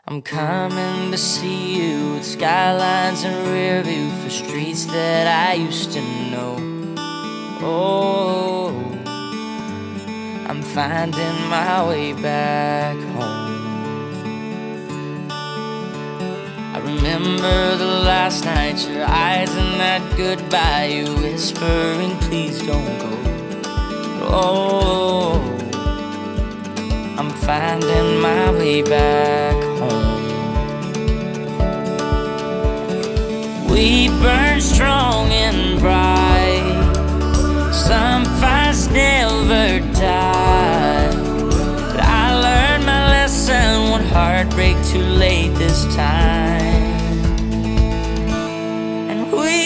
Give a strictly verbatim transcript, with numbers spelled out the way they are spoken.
I'm coming to see you with skylines and rear view for streets that I used to know. Oh, I'm finding my way back home. I remember the last night, your eyes and that goodbye, you whispering, please don't go. Oh, I'm finding my way back home. We burn strong and bright, some fires never die. But I learned my lesson, one heartbreak too late this time. And we